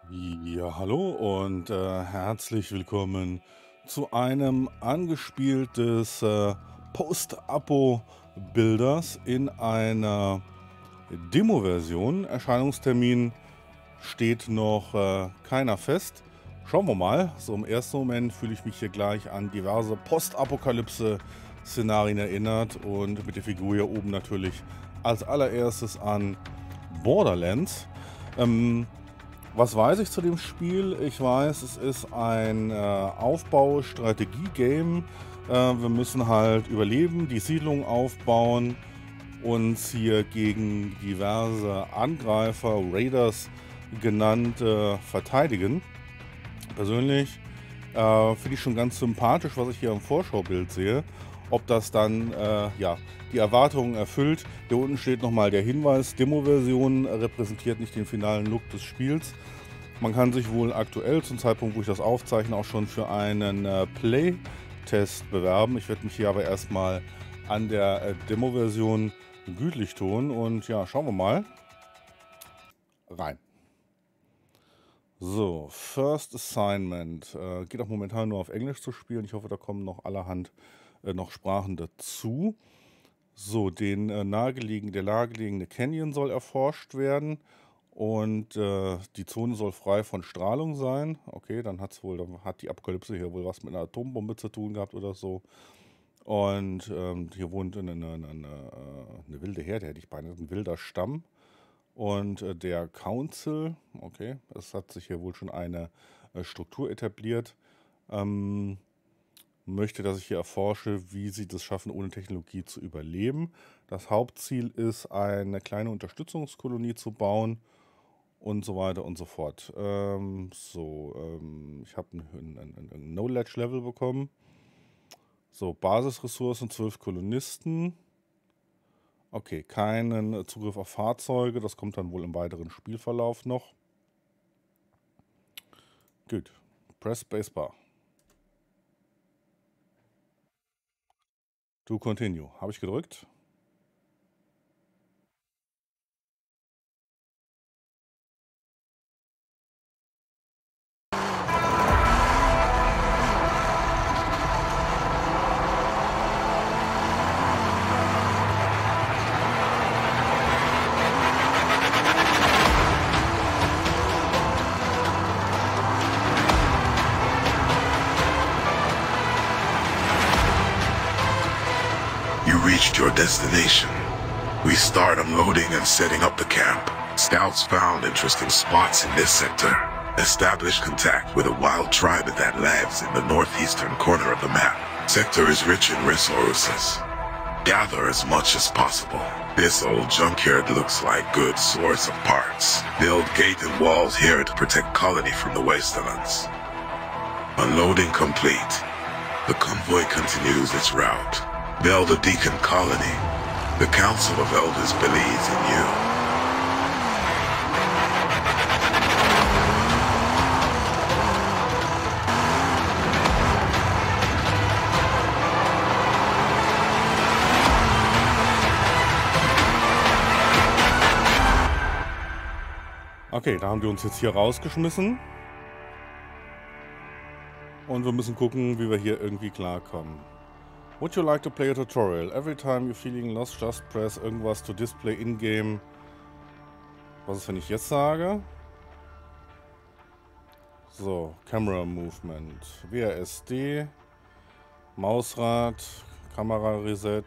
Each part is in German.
Ja, hallo und herzlich willkommen zu einem angespielt des Post-Apo-Builders in einer Demo-Version. Erscheinungstermin steht noch keiner fest. Schauen wir mal. So im ersten Moment fühle ich mich hier gleich an diverse Postapokalypse-Szenarien erinnert und mit der Figur hier oben natürlich als allererstes an Borderlands. Was weiß ich zu dem Spiel? Ich weiß, es ist ein Aufbau-Strategie-Game. Wir müssen halt überleben, die Siedlung aufbauen, uns hier gegen diverse Angreifer, Raiders genannt, verteidigen. Persönlich finde ich schon ganz sympathisch, was ich hier im Vorschaubild sehe. Ob das dann ja, die Erwartungen erfüllt. Hier unten steht nochmal der Hinweis, Demo-Version repräsentiert nicht den finalen Look des Spiels. Man kann sich wohl aktuell zum Zeitpunkt, wo ich das aufzeichne, auch schon für einen Playtest bewerben. Ich werde mich hier aber erstmal an der Demo-Version gütlich tun und ja, schauen wir mal rein. So, First Assignment. Geht auch momentan nur auf Englisch zu spielen. Ich hoffe, da kommen noch allerhand noch Sprachen dazu. So, der nahegelegene Canyon soll erforscht werden und die Zone soll frei von Strahlung sein. Okay, dann hat die Apokalypse hier wohl was mit einer Atombombe zu tun gehabt oder so. Und hier wohnt eine wilde Herde, hätte ich beinahe, ein wilder Stamm. Und der Council, okay, es hat sich hier wohl schon eine Struktur etabliert, möchte, dass ich hier erforsche, wie sie das schaffen, ohne Technologie zu überleben. Das Hauptziel ist, eine kleine Unterstützungskolonie zu bauen und so weiter und so fort. Ich habe ein Knowledge-Level bekommen. So, Basisressourcen, 12 Kolonisten. Okay, keinen Zugriff auf Fahrzeuge, das kommt dann wohl im weiteren Spielverlauf noch. Gut, press Spacebar. To continue. Habe ich gedrückt? You reached your destination. We start unloading and setting up the camp. Scouts found interesting spots in this sector. Establish contact with a wild tribe that lives in the northeastern corner of the map. Sector is rich in resources. Gather as much as possible. This old junkyard looks like good source of parts. Build gate and walls here to protect colony from the wastelands. Unloading complete. The convoy continues its route. Belder Deacon Colony. The Council of Elders believes in you. Okay, da haben die uns jetzt hier rausgeschmissen. Und wir müssen gucken, wie wir hier irgendwie klarkommen. Would you like to play a tutorial? Every time you're feeling lost, just press irgendwas to display in-game. Was ist, wenn ich jetzt sage? So, Camera Movement. WASD. Mausrad. Kamera Reset.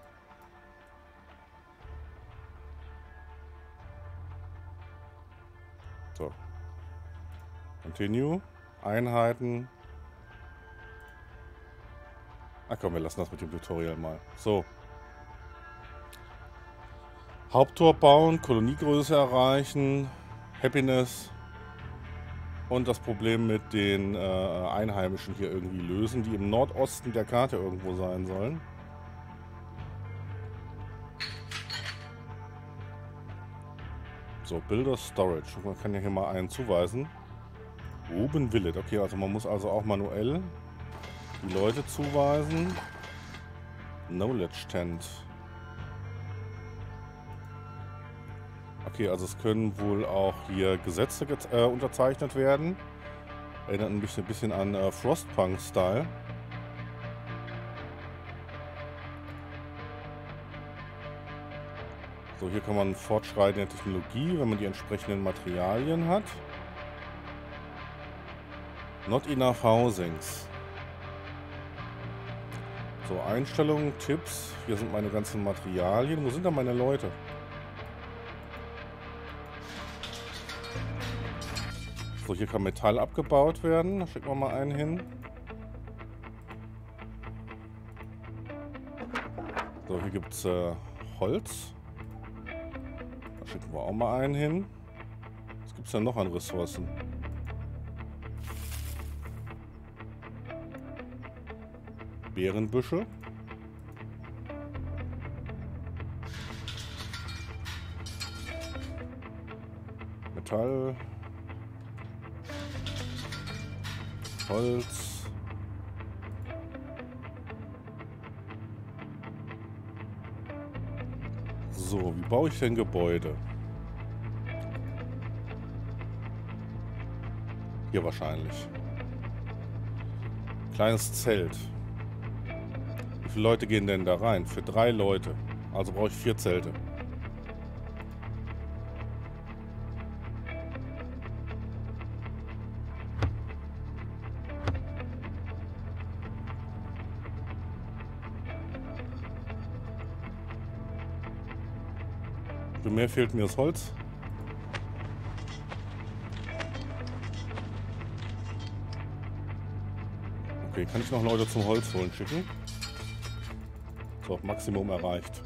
So. Continue. Einheiten. Ach komm, wir lassen das mit dem Tutorial mal. So. Haupttor bauen, Koloniegröße erreichen, Happiness und das Problem mit den Einheimischen hier irgendwie lösen, die im Nordosten der Karte irgendwo sein sollen. So, Builder Storage. Man kann ja hier mal einen zuweisen. Oben Villet. Okay, also man muss also auch manuell die Leute zuweisen. Knowledge Tent. Okay, also es können wohl auch hier Gesetze unterzeichnet werden. Erinnert mich ein bisschen an Frostpunk-Style. So, hier kann man fortschreiten in der Technologie, wenn man die entsprechenden Materialien hat. Not enough housings. So, Einstellungen, Tipps. Hier sind meine ganzen Materialien. Wo sind da meine Leute? So, hier kann Metall abgebaut werden. Da schicken wir mal einen hin. So, hier gibt es Holz. Da schicken wir auch mal einen hin. Was gibt es denn noch an Ressourcen? Beerenbüsche. Metall. Holz. So, wie baue ich denn Gebäude? Hier wahrscheinlich. Kleines Zelt. Wie viele Leute gehen denn da rein? Für 3 Leute. Also brauche ich 4 Zelte. Für mehr fehlt mir das Holz. Okay, kann ich noch Leute zum Holz holen schicken? So, Maximum erreicht.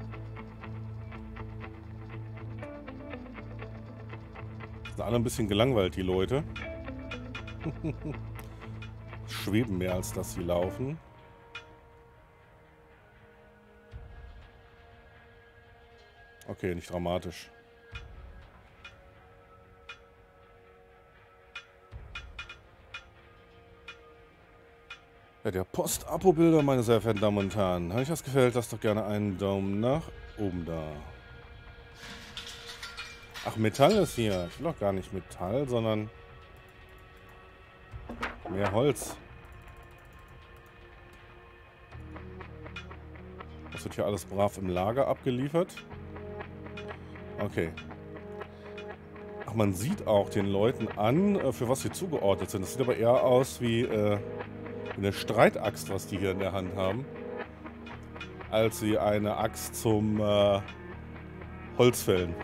Sind alle ein bisschen gelangweilt, die Leute. Schweben mehr, als dass sie laufen. Okay, nicht dramatisch. Ja, der Post-Apo-Bilder, meine sehr verehrten Damen und Herren. Wenn euch das gefällt, lasst doch gerne einen Daumen nach oben da. Ach, Metall ist hier. Ich will doch gar nicht Metall, sondern mehr Holz. Das wird hier alles brav im Lager abgeliefert. Okay. Ach, man sieht auch den Leuten an, für was sie zugeordnet sind. Das sieht aber eher aus wie eine Streitaxt, was die hier in der Hand haben, als wie eine Axt zum Holzfällen.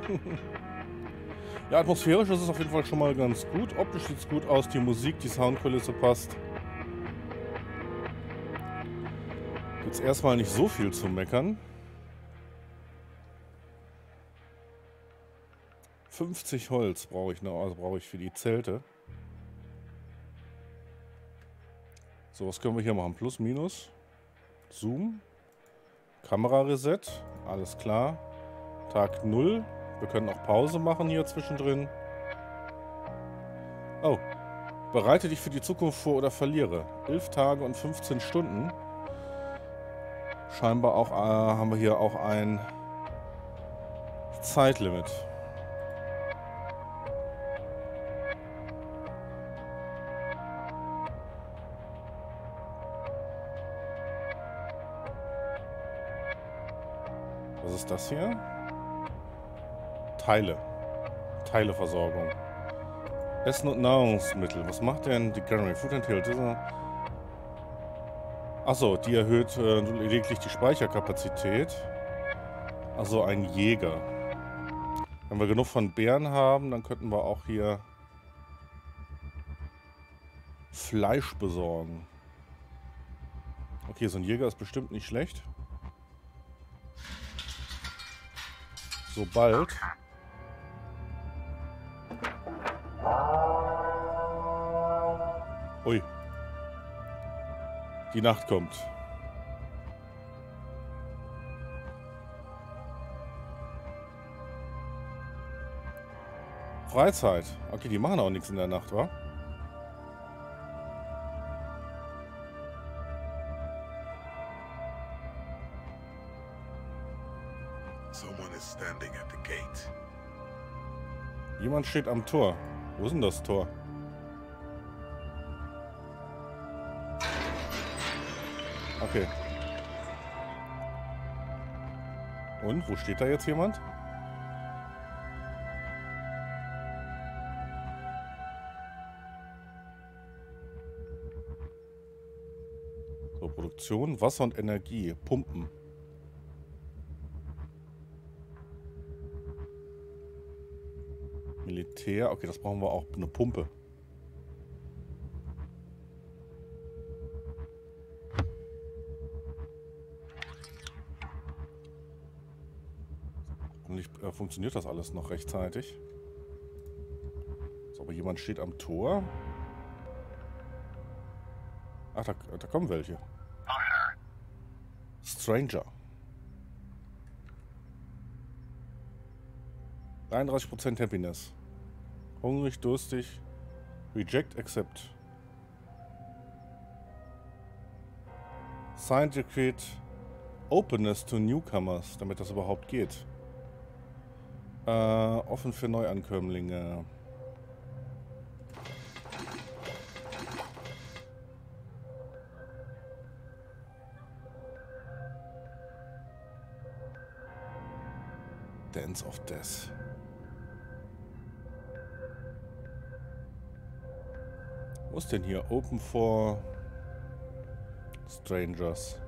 Ja, atmosphärisch ist es auf jeden Fall schon mal ganz gut. Optisch sieht es gut aus, die Musik, die Soundkulisse passt. Jetzt erstmal nicht so viel zu meckern. 50 Holz brauche ich noch, also brauche ich für die Zelte. So, was können wir hier machen? Plus, Minus. Zoom. Kamera-Reset. Alles klar. Tag 0. Wir können auch Pause machen hier zwischendrin. Oh. Bereite dich für die Zukunft vor oder verliere. 11 Tage und 15 Stunden. Scheinbar auch, haben wir hier auch ein Zeitlimit. Was ist das hier? Teileversorgung. Essen und Nahrungsmittel. Was macht denn die Carry Food and Health? Achso, die erhöht lediglich die Speicherkapazität. Also ein Jäger. Wenn wir genug von Bären haben, dann könnten wir auch hier Fleisch besorgen. Okay, so ein Jäger ist bestimmt nicht schlecht. Sobald ui, die Nacht kommt. Freizeit. Okay, die machen auch nichts in der Nacht, wa? Someone is standing at the gate. Jemand steht am Tor. Wo ist denn das Tor? Okay. Und, wo steht da jetzt jemand? So, Produktion, Wasser und Energie, Pumpen. Militär, okay, das brauchen wir auch, eine Pumpe. Hoffentlich funktioniert das alles noch rechtzeitig. So, aber jemand steht am Tor. Ach, da kommen welche. Stranger. 33% Happiness. Hungrig, durstig. Reject, accept. Sign Decree. Openness to Newcomers, damit das überhaupt geht. Offen für Neuankömmlinge. Dance of Death. Wo ist denn hier? Open for Strangers.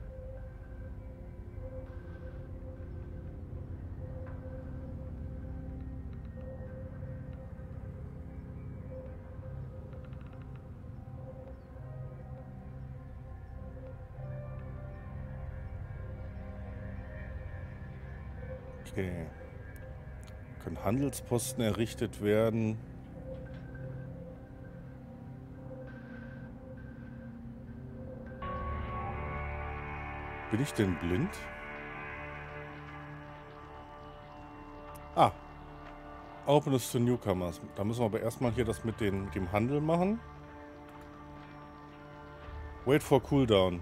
Okay. Können Handelsposten errichtet werden. Bin ich denn blind? Ah. Openness to Newcomers. Da müssen wir aber erstmal hier das mit dem Handel machen. Wait for Cooldown.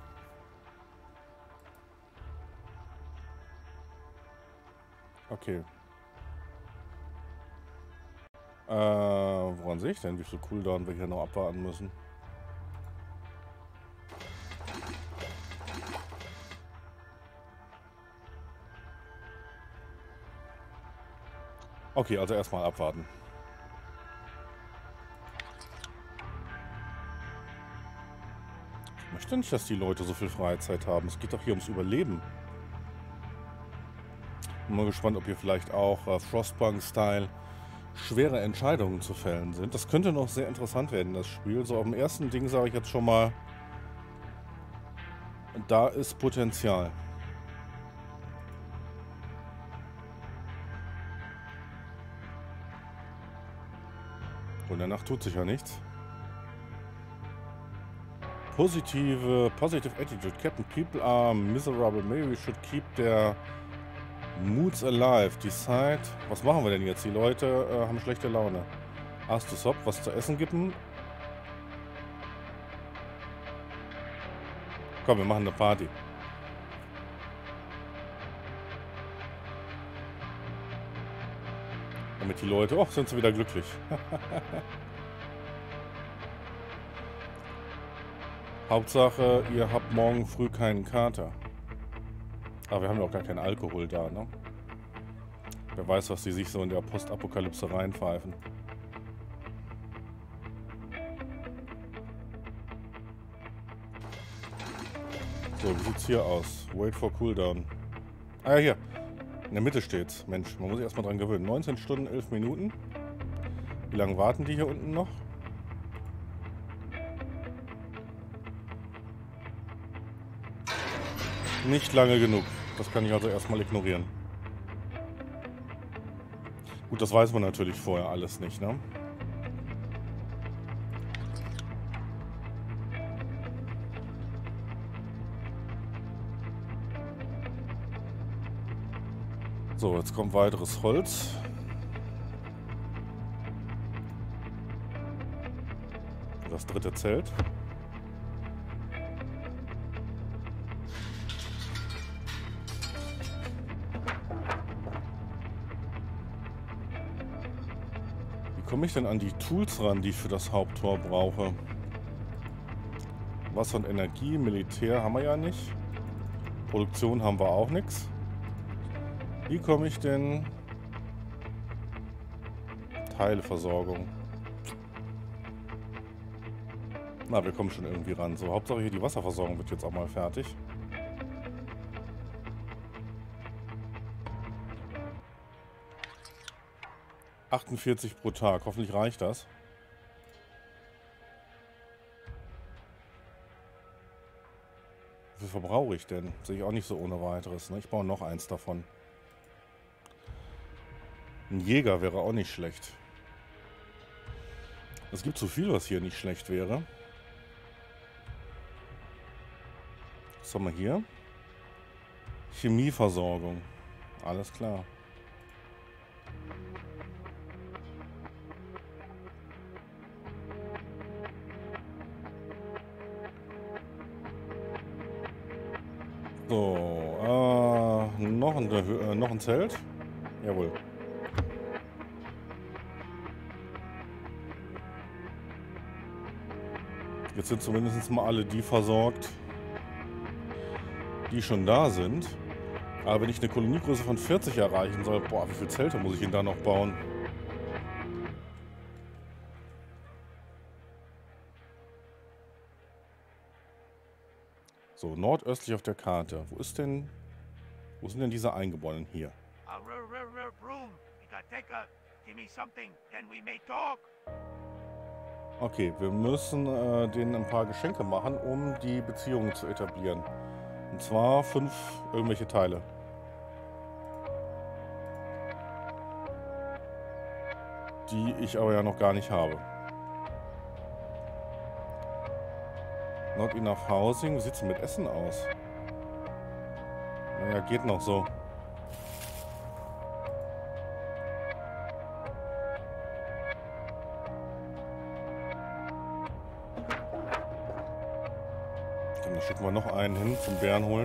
Okay. Woran sehe ich denn, wie viel Cooldown wir hier noch abwarten müssen? Okay, also erstmal abwarten. Ich möchte nicht, dass die Leute so viel Freizeit haben. Es geht doch hier ums Überleben. Bin mal gespannt, ob hier vielleicht auch Frostpunk-Style schwere Entscheidungen zu fällen sind. Das könnte noch sehr interessant werden, das Spiel. So, auf dem ersten Ding sage ich jetzt schon mal, da ist Potenzial. Und danach tut sich ja nichts. Positive attitude. Captain, people are miserable. Maybe we should keep their moods alive. Decide. Was machen wir denn jetzt? Die Leute haben schlechte Laune. Ask to stop. Was zu essen geben? Komm, wir machen eine Party. Damit die Leute... Oh, sind sie wieder glücklich. Hauptsache, ihr habt morgen früh keinen Kater. Aber wir haben ja auch gar keinen Alkohol da, ne? Wer weiß, was die sich so in der Postapokalypse reinpfeifen. So, wie sieht's hier aus? Wait for Cooldown. Ah ja, hier. In der Mitte steht's. Mensch, man muss sich erstmal dran gewöhnen. 19 Stunden, 11 Minuten. Wie lange warten die hier unten noch? Nicht lange genug. Das kann ich also erstmal ignorieren. Gut, das weiß man natürlich vorher alles nicht, ne? So, jetzt kommt weiteres Holz. Das dritte Zelt. komme ich denn an die Tools ran, die ich für das Haupttor brauche? Wasser und Energie, Militär haben wir ja nicht. Produktion haben wir auch nichts. Wie komme ich denn... Teileversorgung. Na, wir kommen schon irgendwie ran. So, Hauptsache hier die Wasserversorgung wird jetzt auch mal fertig. ...48 pro Tag. Hoffentlich reicht das. Wie viel verbrauche ich denn? Sehe ich auch nicht so ohne weiteres. Ne? Ich brauche noch eins davon. Ein Jäger wäre auch nicht schlecht. Es gibt so viel, was hier nicht schlecht wäre. Was haben wir hier? Chemieversorgung. Alles klar. So, noch ein Zelt? Jawohl. Jetzt sind zumindest mal alle die versorgt, die schon da sind. Aber wenn ich eine Koloniegröße von 40 erreichen soll, boah, wie viele Zelte muss ich denn da noch bauen? So, nordöstlich auf der Karte. Wo sind denn diese Eingeborenen hier? Okay, wir müssen denen ein paar Geschenke machen, um die Beziehungen zu etablieren. Und zwar 5 irgendwelche Teile. Die ich aber ja noch gar nicht habe. Not enough housing. Wie sieht es denn mit Essen aus? Naja, geht noch so. Dann schicken wir noch einen hin zum Bären holen.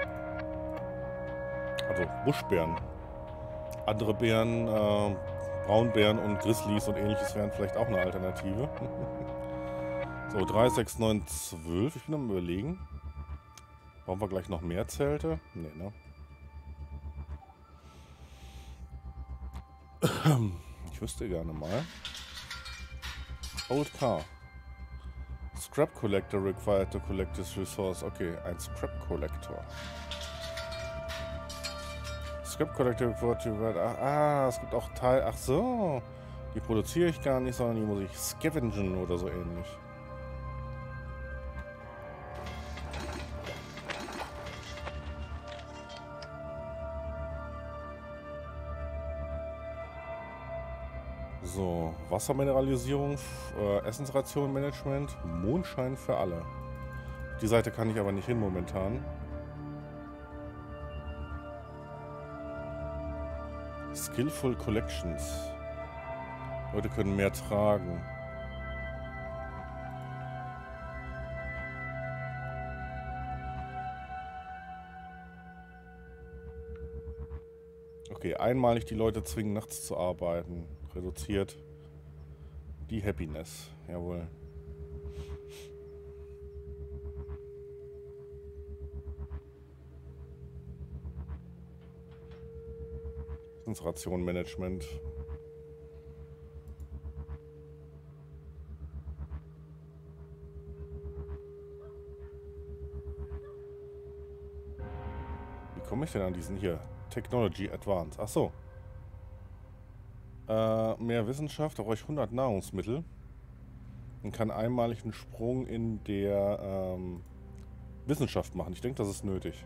Also Buschbären. Andere Bären, Braunbären und Grizzlies und ähnliches wären vielleicht auch eine Alternative. So, 3, 6, 9, 12. Ich bin am Überlegen. Brauchen wir gleich noch mehr Zelte? Nee, ne? Ich wüsste gerne mal. Old Car. Scrap Collector required to collect this resource. Okay, ein Scrap Collector. Scrap Collector required to... es gibt auch Teil... Ach so. Die produziere ich gar nicht, sondern die muss ich scavengen oder so ähnlich. So, Wassermineralisierung, Essensrationenmanagement, Mondschein für alle. Die Seite kann ich aber nicht hin momentan. Skillful Collections. Leute können mehr tragen. Okay, einmalig die Leute zwingen, nachts zu arbeiten. Reduziert die Happiness. Jawohl. Rationenmanagement. Wie komme ich denn an diesen hier? Technology Advance. Ach so. Mehr Wissenschaft, da brauche ich 100 Nahrungsmittel. Und kann einmalig einen Sprung in der Wissenschaft machen. Ich denke, das ist nötig.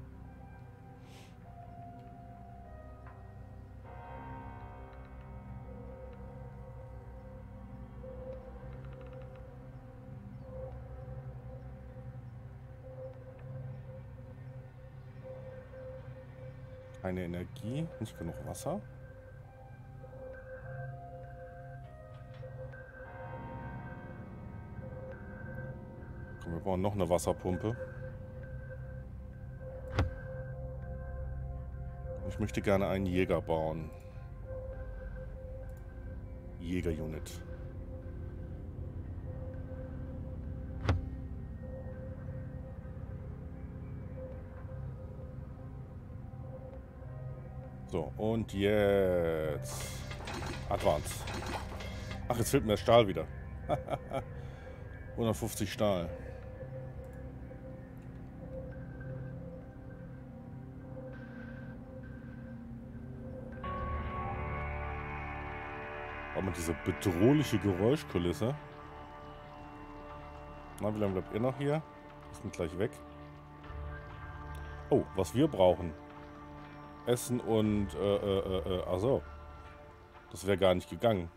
Keine Energie, nicht genug Wasser. Komm, wir brauchen noch eine Wasserpumpe. Ich möchte gerne einen Jäger bauen. Jägerunit. So, und jetzt Advance. Ach, jetzt fehlt mir der Stahl wieder. 150 Stahl. Aber diese bedrohliche Geräuschkulisse. Na, wie lange bleibt ihr noch hier? Wir sind gleich weg. Oh, was wir brauchen. Essen und, also. Das wäre gar nicht gegangen.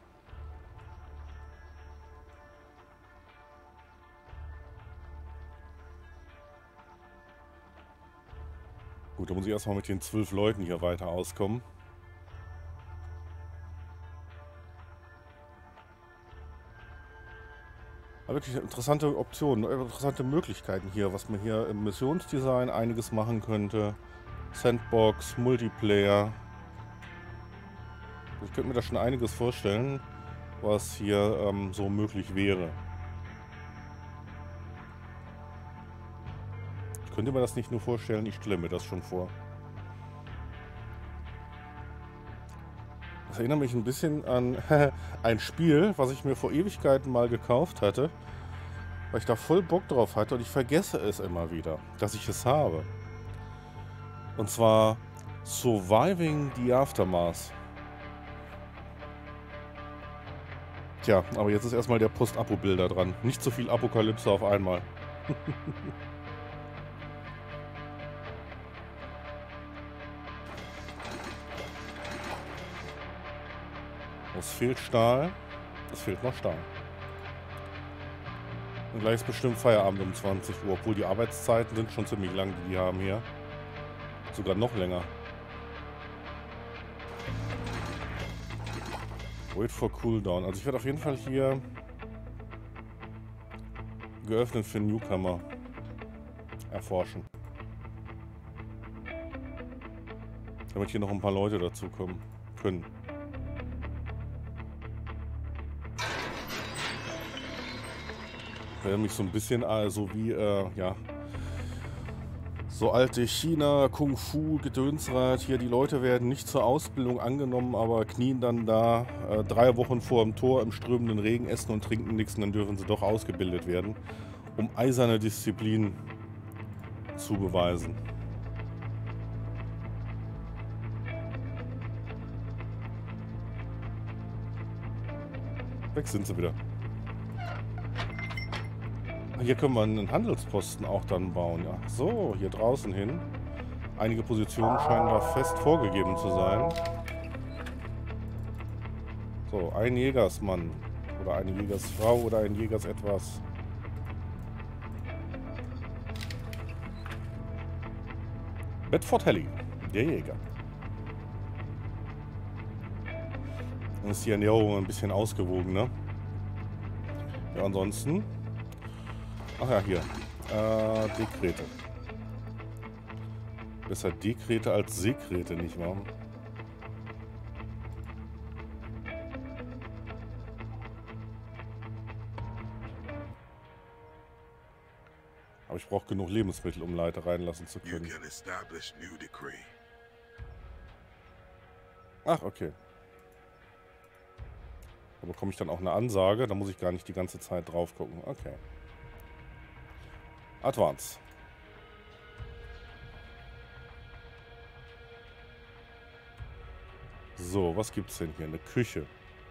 Gut, da muss ich erstmal mit den 12 Leuten hier weiter auskommen. Aber wirklich interessante Optionen, interessante Möglichkeiten hier, was man hier im Missionsdesign einiges machen könnte. Sandbox, Multiplayer. Ich könnte mir da schon einiges vorstellen, was hier so möglich wäre. Ich könnte mir das nicht nur vorstellen, ich stelle mir das schon vor. Das erinnert mich ein bisschen an ein Spiel, was ich mir vor Ewigkeiten mal gekauft hatte, weil ich da voll Bock drauf hatte und ich vergesse es immer wieder, dass ich es habe. Und zwar Surviving the Aftermath. Tja, aber jetzt ist erstmal der Post-Apo-Bilder dran. Nicht so viel Apokalypse auf einmal. Es fehlt Stahl. Es fehlt noch Stahl. Und gleich ist bestimmt Feierabend um 20 Uhr, obwohl die Arbeitszeiten sind schon ziemlich lang, die haben hier. Sogar noch länger. Wait for Cooldown. Also ich werde auf jeden Fall hier geöffnet für Newcomer erforschen. Damit hier noch ein paar Leute dazukommen können. Ich werde mich so ein bisschen so wie, ja, so alte China, Kung-Fu, Gedönsrad. Hier, die Leute werden nicht zur Ausbildung angenommen, aber knien dann da 3 Wochen vor dem Tor im strömenden Regen, essen und trinken nichts und dann dürfen sie doch ausgebildet werden, um eiserne Disziplin zu beweisen. Weg sind sie wieder. Hier können wir einen Handelsposten auch dann bauen. Ja. So, hier draußen hin. Einige Positionen scheinen da fest vorgegeben zu sein. So, ein Jägersmann. Oder eine Jägersfrau oder ein Jägers etwas. Bedford Helly, der Jäger. Dann ist die Ernährung ein bisschen ausgewogener. Ja, ansonsten... Ach ja, hier. Dekrete. Besser Dekrete als Sekrete, nicht wahr? Aber ich brauche genug Lebensmittel, um Leute reinlassen zu können. Ach, okay. Da bekomme ich dann auch eine Ansage. Da muss ich gar nicht die ganze Zeit drauf gucken. Okay. Advance. So, was gibt's denn hier? Eine Küche.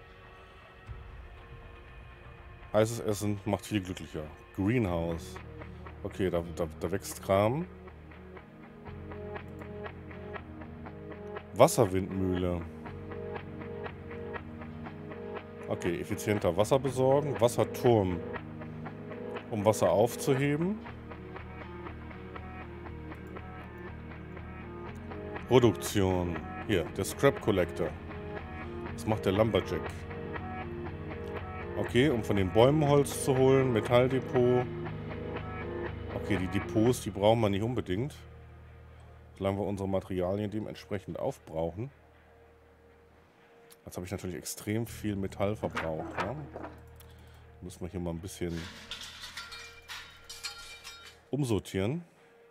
Heißes Essen macht viel glücklicher. Greenhouse. Okay, da wächst Kram. Wasserwindmühle. Okay, effizienter Wasser besorgen. Wasserturm. Um Wasser aufzuheben. Produktion. Hier, der Scrap Collector. Was macht der Lumberjack? Okay, um von den Bäumen Holz zu holen. Metalldepot. Okay, die Depots, die brauchen wir nicht unbedingt. Solange wir unsere Materialien dementsprechend aufbrauchen. Jetzt habe ich natürlich extrem viel Metall verbraucht. Ja? Müssen wir hier mal ein bisschen umsortieren.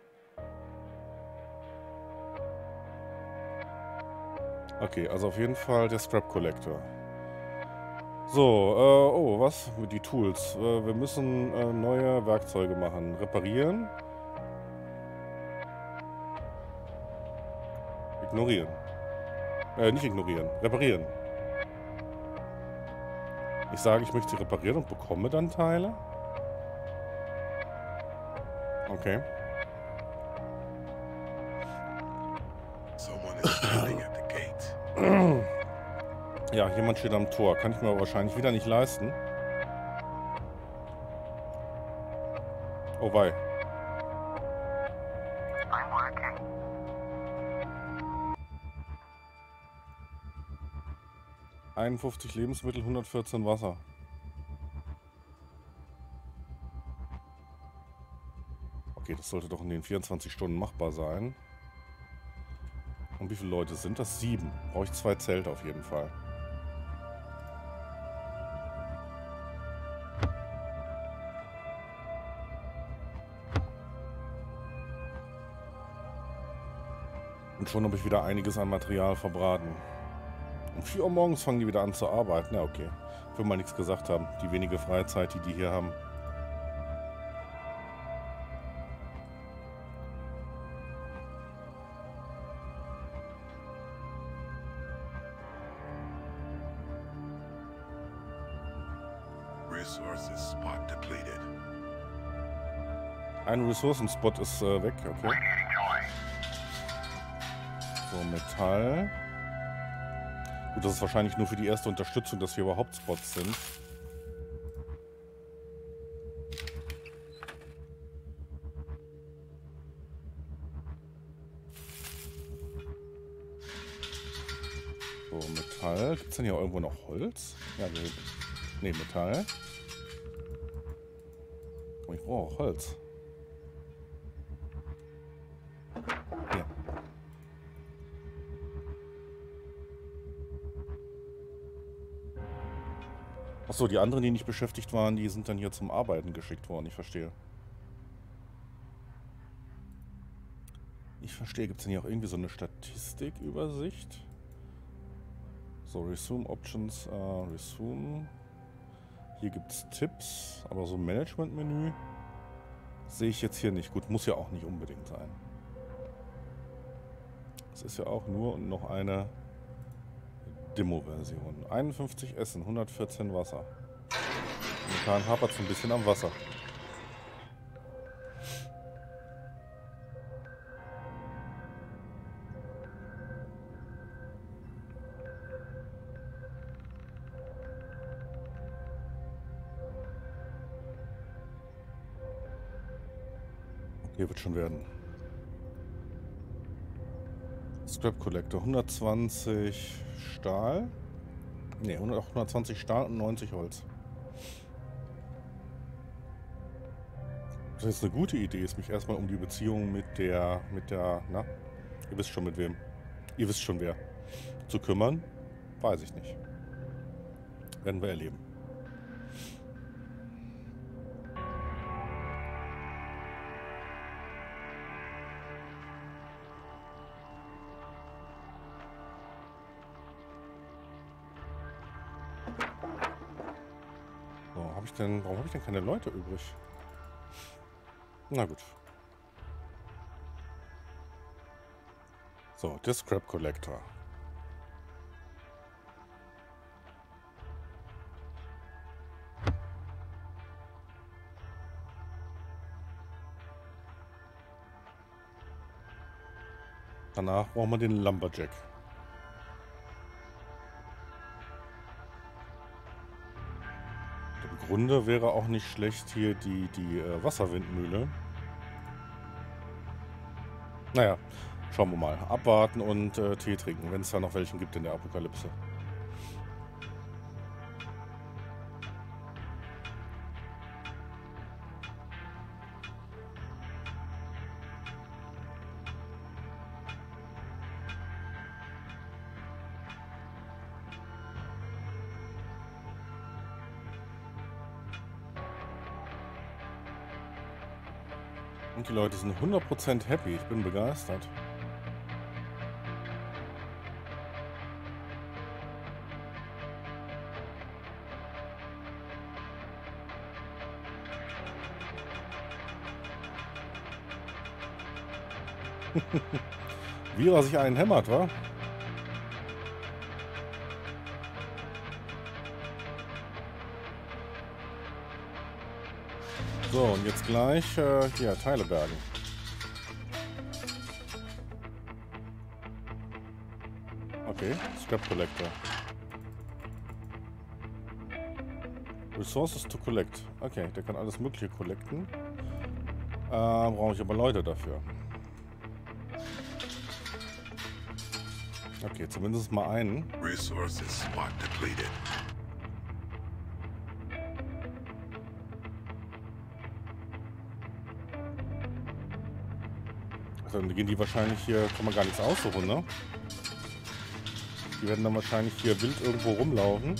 Okay, also auf jeden Fall der Scrap Collector. So, oh, was? Die Tools. Wir müssen neue Werkzeuge machen. Reparieren. Ignorieren. Nicht ignorieren. Reparieren. Ich sage, ich möchte sie reparieren und bekomme dann Teile. Okay. Someone is standing at the gate. Ja, jemand steht am Tor. Kann ich mir aber wahrscheinlich wieder nicht leisten. Oh wei. I'm working. 51 Lebensmittel, 114 Wasser. Okay, das sollte doch in den 24 Stunden machbar sein. Und wie viele Leute sind das? 7. Brauche ich 2 Zelte auf jeden Fall. Und schon habe ich wieder einiges an Material verbraten. Um 4 Uhr morgens fangen die wieder an zu arbeiten. Ja, okay. Ich will mal nichts gesagt haben. Die wenige Freizeit, die hier haben. Resources spot depleted. Ein Ressourcenspot ist weg. Okay. Radiating joy. So, Metall. Gut, das ist wahrscheinlich nur für die erste Unterstützung, dass hier überhaupt Spots sind. So, Metall. Gibt es denn hier irgendwo noch Holz? Ja, nee, Metall. Oh, ich brauche auch Holz. Hier. Achso, die anderen, die nicht beschäftigt waren, die sind dann hier zum Arbeiten geschickt worden. Ich verstehe. Ich verstehe. Gibt es denn hier auch irgendwie so eine Statistikübersicht? So, Resume Options, Resume. Hier gibt es Tipps, aber so ein Management-Menü sehe ich jetzt hier nicht. Gut, muss ja auch nicht unbedingt sein. Es ist ja auch nur noch eine Demo-Version. 51 Essen, 114 Wasser. Momentan hapert es ein bisschen am Wasser. Okay, wird schon werden. Scrap Collector, 120 Stahl. Ne, 120 Stahl und 90 Holz. Das ist eine gute Idee, ist mich erstmal um die Beziehung mit der, na, ihr wisst schon mit wem, ihr wisst schon wer, zu kümmern, weiß ich nicht. Werden wir erleben. So, warum habe ich denn keine Leute übrig? Na gut. So, der Scrap Collector. Danach brauchen wir den Lumberjack. Im Grunde wäre auch nicht schlecht hier die Wasserwindmühle. Naja, schauen wir mal. Abwarten und Tee trinken, wenn es da noch welchen gibt in der Apokalypse. Und die Leute sind 100% happy. Ich bin begeistert. Wie er sich einen hämmert, wa? So, und jetzt gleich hier Teile bergen. Okay, Scrap Collector. Resources to collect. Okay, der kann alles Mögliche collecten. Brauche ich aber Leute dafür. Okay, zumindest mal einen. Resources spot depleted. Also dann gehen die wahrscheinlich hier, kann man gar nichts aussuchen, ne? Die werden dann wahrscheinlich hier wild irgendwo rumlaufen.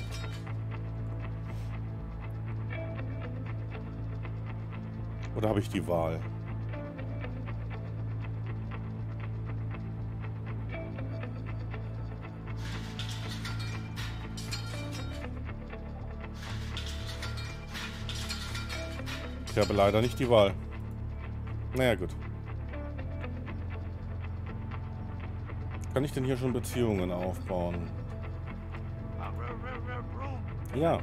Oder habe ich die Wahl? Ich habe leider nicht die Wahl. Naja, gut. Kann ich denn hier schon Beziehungen aufbauen? Ja.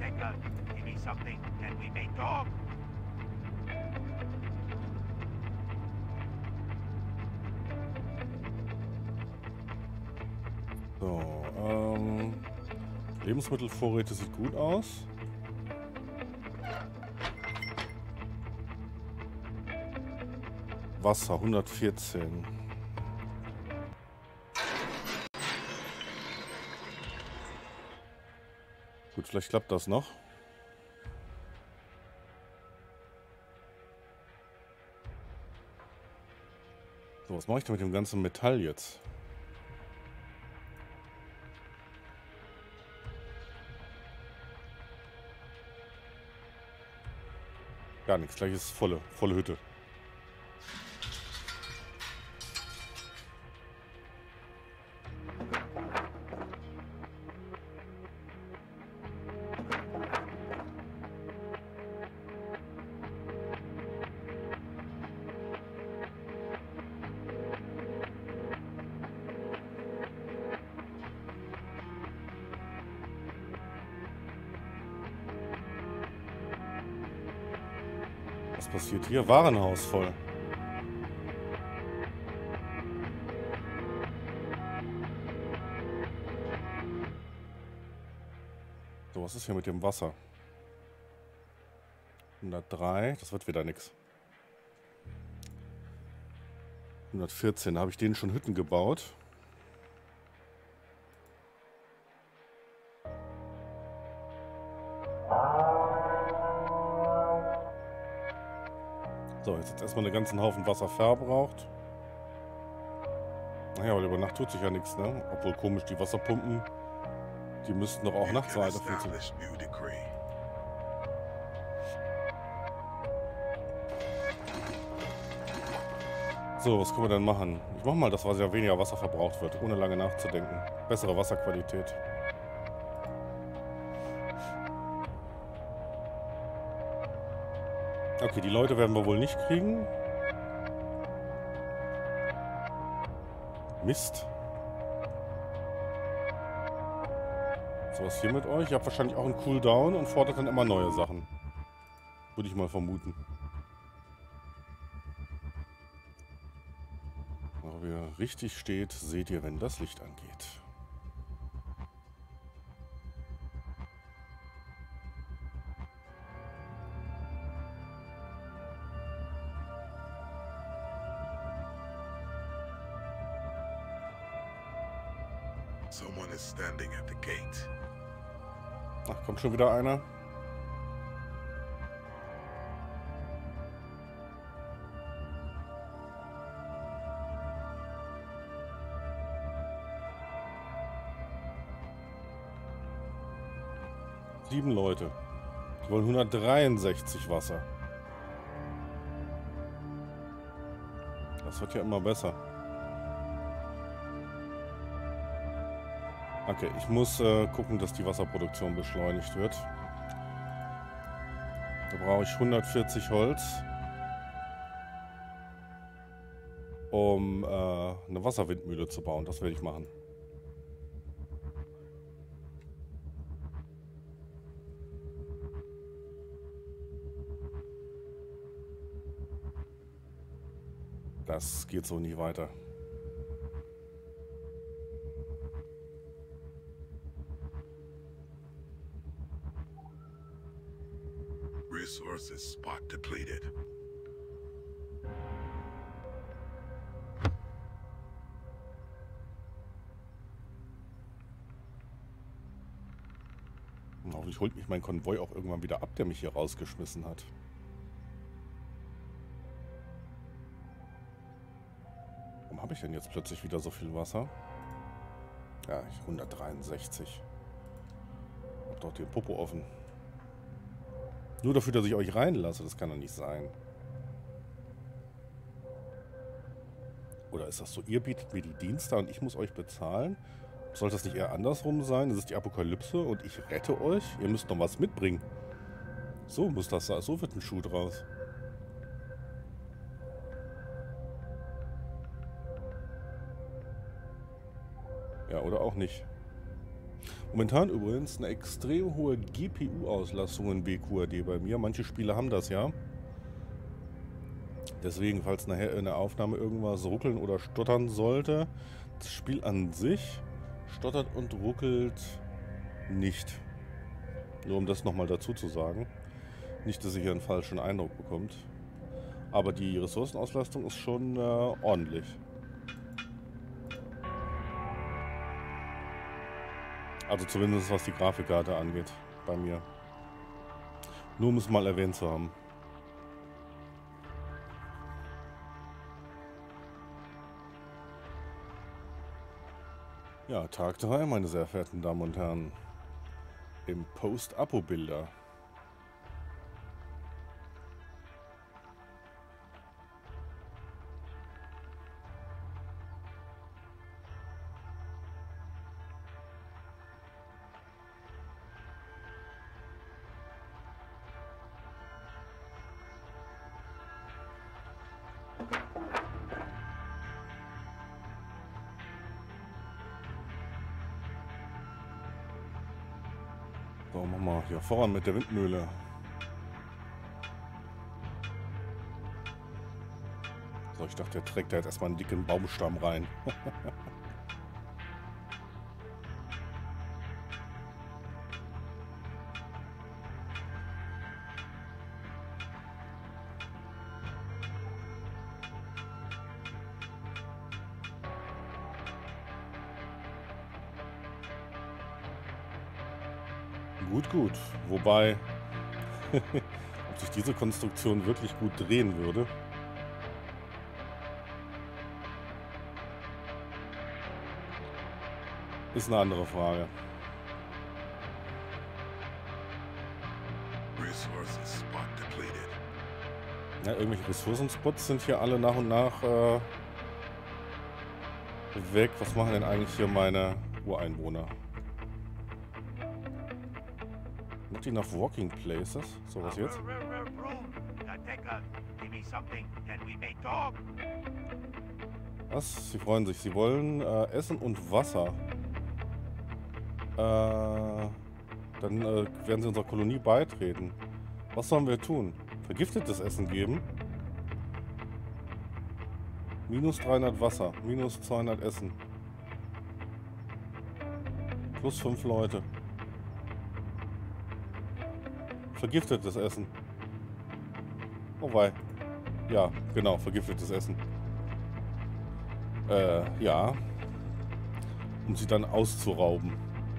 So, Lebensmittelvorräte sieht gut aus. Wasser 114. Gut, vielleicht klappt das noch. So, was mache ich denn mit dem ganzen Metall jetzt? Gar nichts, gleich ist volle Hütte. Was passiert hier? Warenhaus voll. So, was ist hier mit dem Wasser? 103, das wird wieder nix. 114, da habe ich denen schon Hütten gebaut. So, jetzt erstmal einen ganzen Haufen Wasser verbraucht. Naja, weil über Nacht tut sich ja nichts, ne? Obwohl komisch, die Wasserpumpen, die müssten doch auch nachts weiter funktionieren. So, was können wir denn machen? Ich mach mal, dass ja weniger Wasser verbraucht wird, ohne lange nachzudenken. Bessere Wasserqualität. Okay, die Leute werden wir wohl nicht kriegen. Mist. So, was hier mit euch? Ihr habt wahrscheinlich auch einen Cooldown und fordert dann immer neue Sachen. Würde ich mal vermuten. Aber wie er richtig steht, seht ihr, wenn das Licht angeht. Someone is standing at the gate. Ach, kommt schon wieder einer. Sieben Leute. Die wollen 163 Wasser. Das wird ja immer besser. Okay, ich muss gucken, dass die Wasserproduktion beschleunigt wird. Da brauche ich 140 Holz, um eine Wasserwindmühle zu bauen. Das werde ich machen. Das geht so nicht weiter. Resources spot depleted. Hoffentlich holt mich mein Konvoi auch irgendwann wieder ab, der mich hier rausgeschmissen hat. Warum habe ich denn jetzt plötzlich wieder so viel Wasser? Ja, 163. Hab doch den Popo offen. Nur dafür, dass ich euch reinlasse, das kann doch nicht sein. Oder ist das so, ihr bietet mir die Dienste und ich muss euch bezahlen? Sollte das nicht eher andersrum sein? Das ist die Apokalypse und ich rette euch? Ihr müsst noch was mitbringen. So muss das sein. So wird ein Schuh draus. Ja, oder auch nicht. Momentan übrigens eine extrem hohe GPU-Auslastung in WQAD bei mir. Manche Spiele haben das ja. Deswegen, falls nachher in der Aufnahme irgendwas ruckeln oder stottern sollte, das Spiel an sich stottert und ruckelt nicht. Nur um das nochmal dazu zu sagen. Nicht, dass ihr hier einen falschen Eindruck bekommt. Aber die Ressourcenauslastung ist schon ordentlich. Also zumindest was die Grafikkarte angeht, bei mir. Nur um es mal erwähnt zu haben. Ja, Tag 3, meine sehr verehrten Damen und Herren. Im Post-Apo-Bilder. So, machen wir hier voran mit der Windmühle. So, ich dachte, der trägt da jetzt erstmal einen dicken Baumstamm rein. Gut, gut. Wobei, ob sich diese Konstruktion wirklich gut drehen würde. Ist eine andere Frage. Ja, irgendwelche Ressourcenspots sind hier alle nach und nach weg. Was machen denn eigentlich hier meine Ureinwohner? Not enough walking places. So, was jetzt? Was? Sie freuen sich. Sie wollen Essen und Wasser. Dann werden sie unserer Kolonie beitreten. Was sollen wir tun? Vergiftetes Essen geben? Minus 300 Wasser. Minus 200 Essen. Plus 5 Leute. Vergiftetes Essen. Oh wei. Ja, genau, vergiftetes Essen. Ja. Um sie dann auszurauben.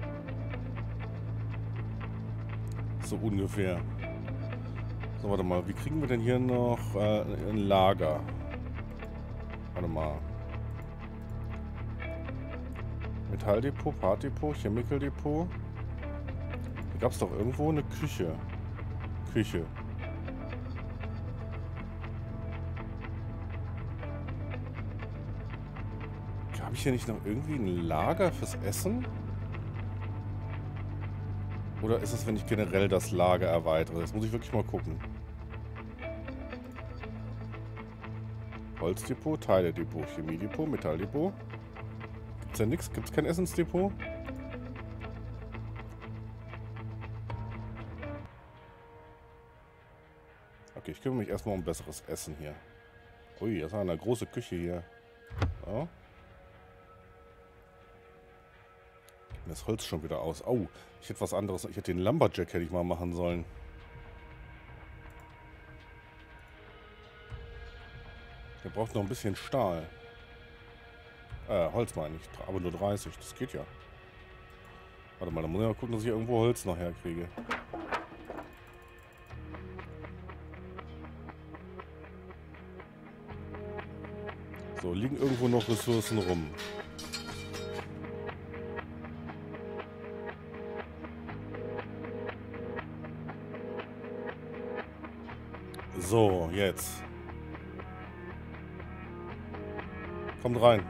So ungefähr. So, warte mal. Wie kriegen wir denn hier noch ein Lager? Warte mal. Metalldepot, Partdepot, Chemicaldepot. Hier gab es doch irgendwo eine Küche. ich hier nicht noch irgendwie ein Lager fürs Essen? Oder ist es, wenn ich generell das Lager erweitere? Das muss ich wirklich mal gucken. Holzdepot, Teiledepot, Chemiedepot, Metalldepot. Gibt's ja nichts? Gibt's kein Essensdepot? Okay, ich kümmere mich erstmal um besseres Essen hier. Ui, das ist eine große Küche hier. Ja. Das Holz schon wieder aus. Oh, ich hätte was anderes. Ich hätte den Lumberjack hätte ich mal machen sollen. Der braucht noch ein bisschen Stahl. Holz meine ich. Aber nur 30. Das geht ja. Warte mal, da muss ich mal gucken, dass ich irgendwo Holz noch herkriege. So, liegen irgendwo noch Ressourcen rum. So, jetzt. Kommt rein.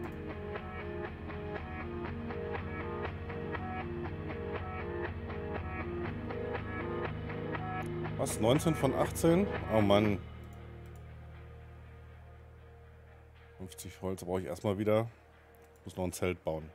Was? 19 von 18? Oh Mann. 50 Holz brauche ich erstmal wieder. Muss noch ein Zelt bauen.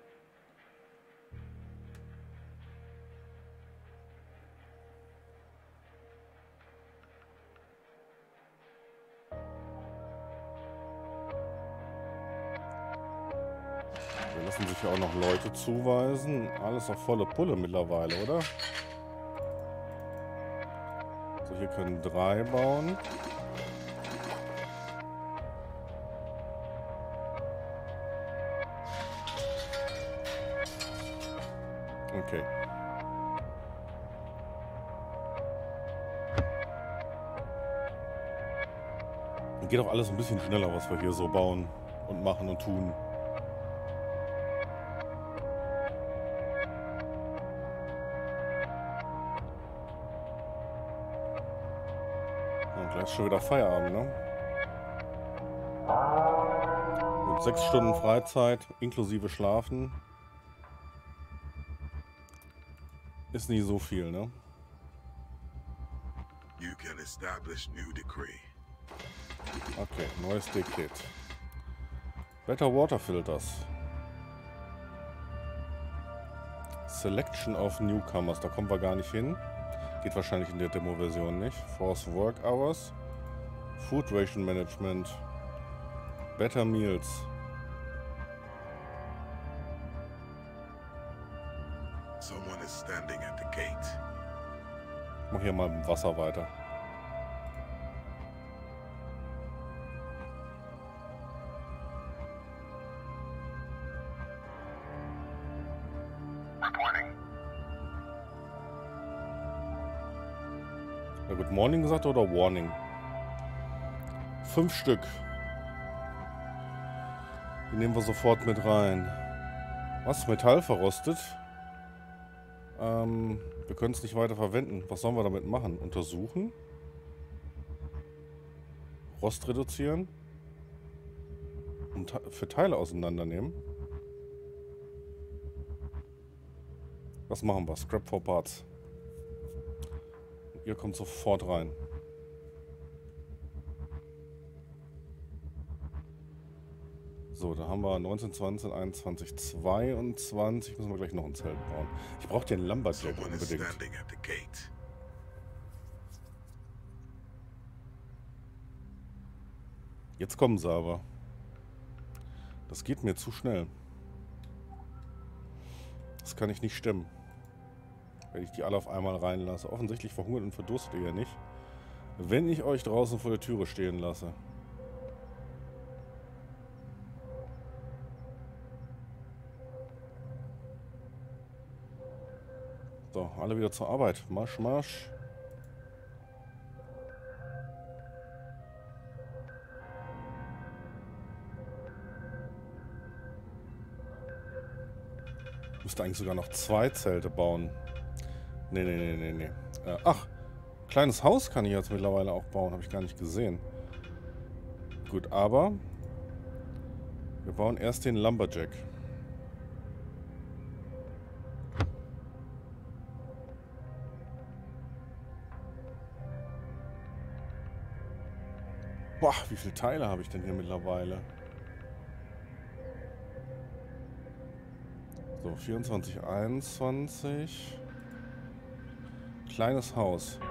Wir lassen sich ja auch noch Leute zuweisen. Alles auf volle Pulle mittlerweile, oder? So, hier können 3 bauen. Okay. Geht auch alles ein bisschen schneller, was wir hier so bauen und machen und tun. Und gleich ist schon wieder Feierabend, ne? Gut, 6 Stunden Freizeit, inklusive Schlafen. Ist nie so viel, ne? You can establish new decree. Okay, neues Dekret. Better Water Filters. Selection of Newcomers. Da kommen wir gar nicht hin. Geht wahrscheinlich in der Demo-Version nicht. Force Work Hours. Food Ration Management. Better Meals. Someone is standing at the gate. Ich mach hier mal mit dem Wasser weiter. Ja, Good Morning gesagt oder Warning? 5 Stück. Die nehmen wir sofort mit rein. Was? Metall verrostet? Wir können es nicht weiter verwenden. Was sollen wir damit machen? Untersuchen? Rost reduzieren? Und für Teile auseinandernehmen? Was machen wir? Scrap for Parts. Ihr kommt sofort rein. So, da haben wir 19, 20, 21, 22. Müssen wir gleich noch ein Zelt bauen. Ich brauche den Lumberjack unbedingt. Jetzt kommen sie aber. Das geht mir zu schnell. Das kann ich nicht stemmen. Wenn ich die alle auf einmal reinlasse. Offensichtlich verhungert und verdurstet ihr ja nicht. Wenn ich euch draußen vor der Türe stehen lasse. So, alle wieder zur Arbeit. Marsch, marsch. Müsste eigentlich sogar noch 2 Zelte bauen. Nee. Ach, kleines Haus kann ich jetzt mittlerweile auch bauen. Habe ich gar nicht gesehen. Gut, aber Wir bauen erst den Lumberjack. Boah, wie viele Teile habe ich denn hier mittlerweile? So, 24, 21. Kleines Haus.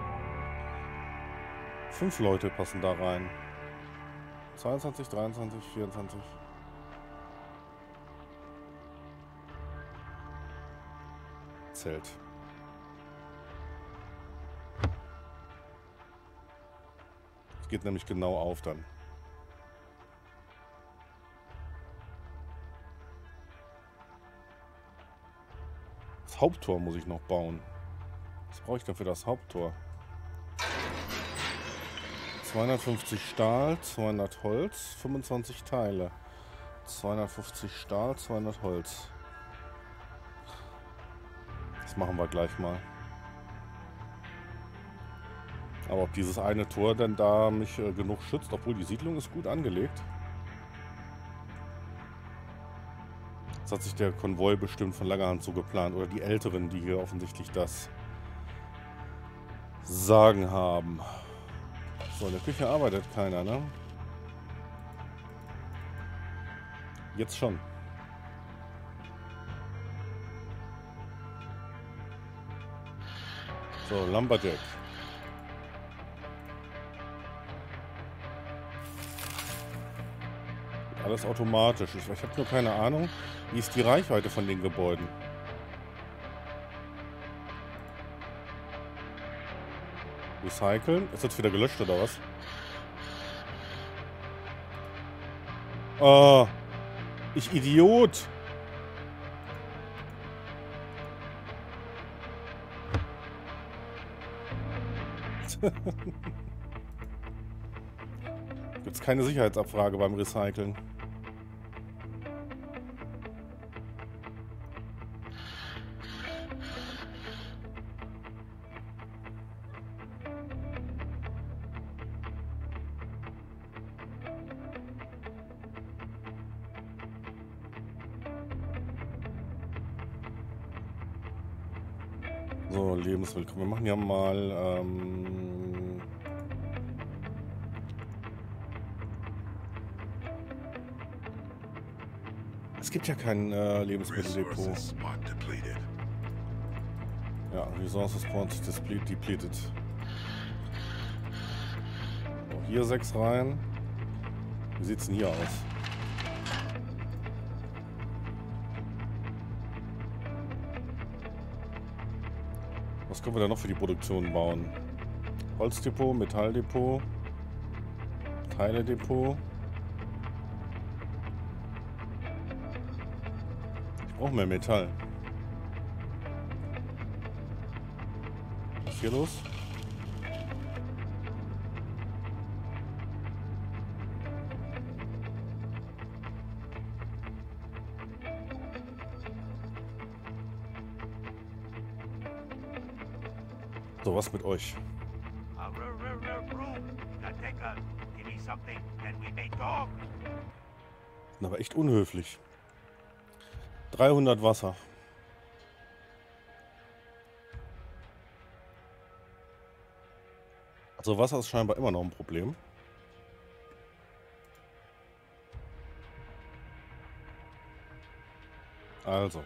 5 Leute passen da rein. 22, 23, 24. Zelt. Das geht nämlich genau auf dann. Das Haupttor muss ich noch bauen. Was brauche ich denn für das Haupttor? 250 Stahl, 200 Holz, 25 Teile. 250 Stahl, 200 Holz. Das machen wir gleich mal. Aber ob dieses eine Tor denn da mich genug schützt, obwohl die Siedlung ist gut angelegt. Das hat sich der Konvoi bestimmt von langer Hand so geplant. Oder die Älteren, die hier offensichtlich das Sagen haben. So, in der Küche arbeitet keiner, ne? Jetzt schon. So, Lumberjack. Alles automatisch. Ich habe nur keine Ahnung, wie ist die Reichweite von den Gebäuden. Recyceln? Ist jetzt wieder gelöscht oder was? Oh, ich Idiot! Gibt's keine Sicherheitsabfrage beim Recyceln. So, Lebensmittel. Wir machen ja mal es gibt ja kein Lebensmitteldepot. Ja, Resources Spot depleted. So, hier 6 rein. Wie sieht's denn hier aus? Was können wir da noch für die Produktion bauen? Holzdepot, Metalldepot, Teiledepot. Ich brauche mehr Metall. Was ist hier los? So, was mit euch? Sind aber echt unhöflich. 300 Wasser. Also Wasser ist scheinbar immer noch ein Problem. Also.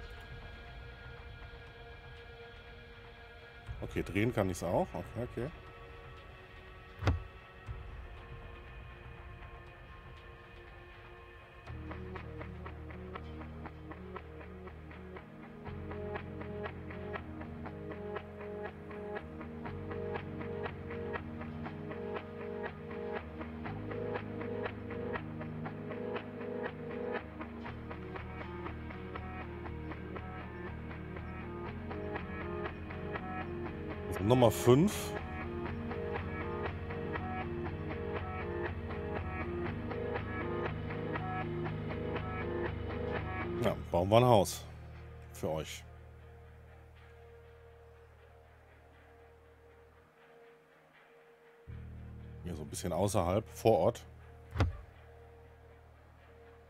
Okay, drehen kann ich es auch. Okay, okay. Nummer 5. Ja, bauen wir ein Haus. Für euch. Hier so ein bisschen außerhalb, vor Ort.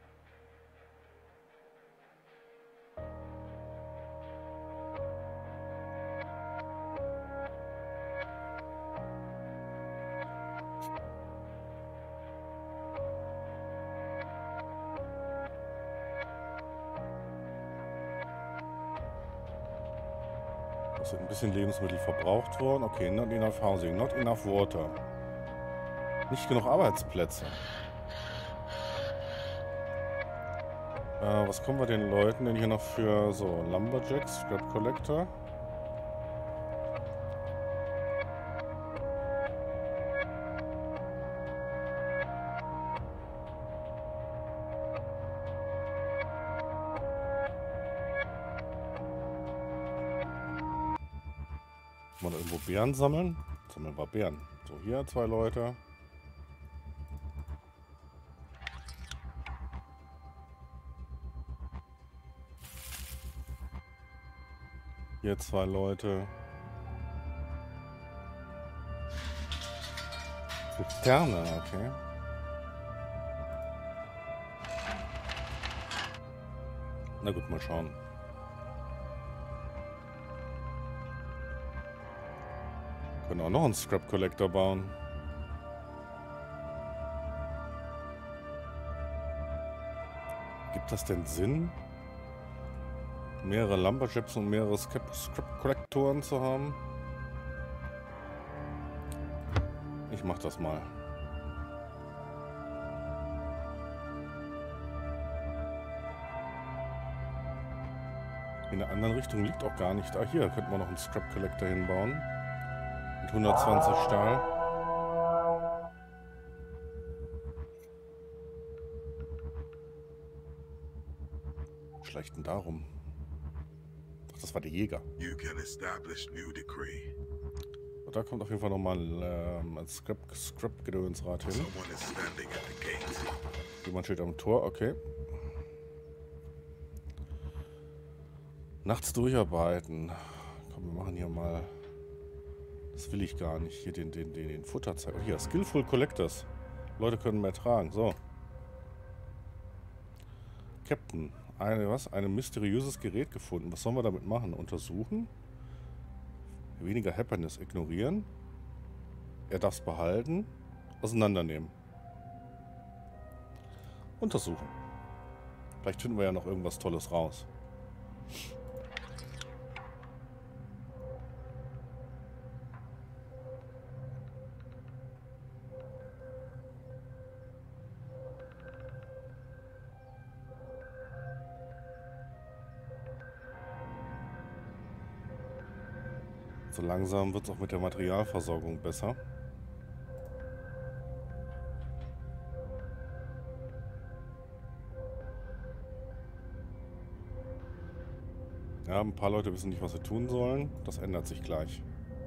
Es sind ein bisschen Lebensmittel verbraucht worden. Okay, not enough housing, not enough water. Nicht genug Arbeitsplätze. Was kommen wir den Leuten denn hier noch für so Lumberjacks, Scrap Collector? Mal irgendwo Beeren sammeln? Sammeln wir Beeren. So, hier 2 Leute. Hier 2 Leute. Zisterne, okay. Na gut, mal schauen. Können auch noch einen Scrap Collector bauen. Gibt das denn Sinn, mehrere Lumberjacks und mehrere Scrap Collectoren zu haben? Ich mach das mal. In der anderen Richtung liegt auch gar nicht. Ah, hier könnten wir noch einen Scrap Collector hinbauen. Mit 120 Stahl. Schleicht denn darum? Ach, das war der Jäger. You can establish new decree. Und da kommt auf jeden Fall nochmal ein Scrap-Gedönsrad hin. Someone is standing at the gate. Jemand steht am Tor, okay. Nachts durcharbeiten. Komm, wir machen hier mal... Das will ich gar nicht. Hier den Futterzeit. Hier, Skillful Collectors. Leute können mehr tragen. So. Captain. Ein mysteriöses Gerät gefunden. Was sollen wir damit machen? Untersuchen? Weniger Happiness ignorieren? Er darf es behalten? Auseinandernehmen. Untersuchen. Vielleicht finden wir ja noch irgendwas Tolles raus. So langsam wird es auch mit der Materialversorgung besser. Ja, ein paar Leute wissen nicht, was sie tun sollen. Das ändert sich gleich.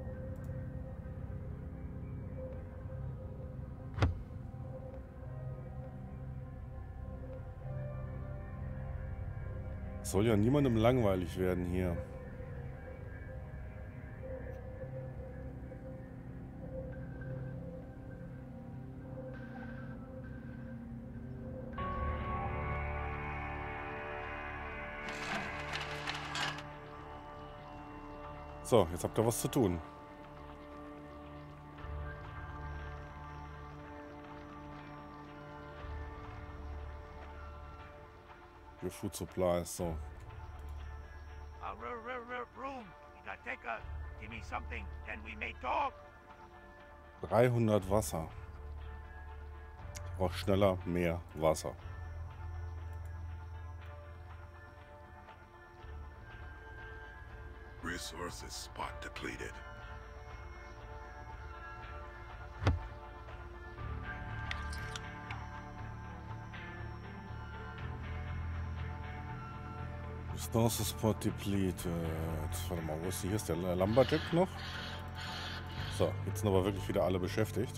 Es soll ja niemandem langweilig werden hier. So, jetzt habt ihr was zu tun. Your food supply ist so. Room, biblioteca, give me something, then we may talk. 300 Wasser. Ich brauche schneller mehr Wasser. Resources spot depleted. Resources spot depleted. Warte mal, wo ist die? Hier ist der Lumberjack noch. So, jetzt sind aber wirklich wieder alle beschäftigt.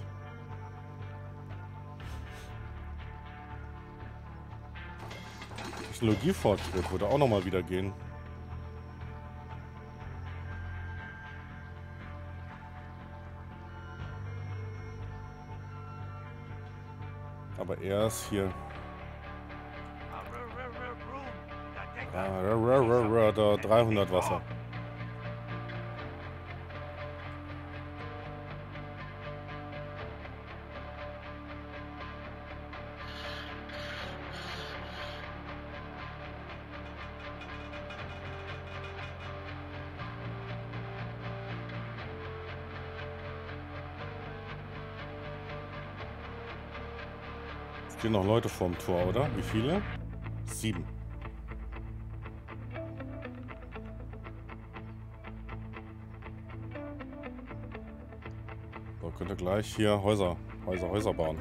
Technologiefortschritt würde auch nochmal wieder gehen. Aber er ist hier. Da 300 Wasser. Stehen noch Leute vorm Tor, oder? Wie viele? 7. So, könnt ihr gleich hier Häuser bauen.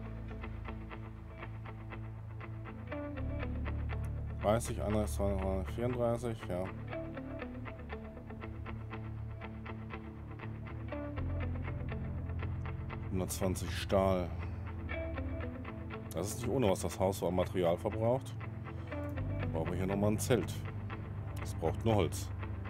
30, 31, 32, 34, ja. ...120 Stahl. Das ist nicht ohne, was das Haus so an Material verbraucht. Brauchen wir hier nochmal ein Zelt. Das braucht nur Holz.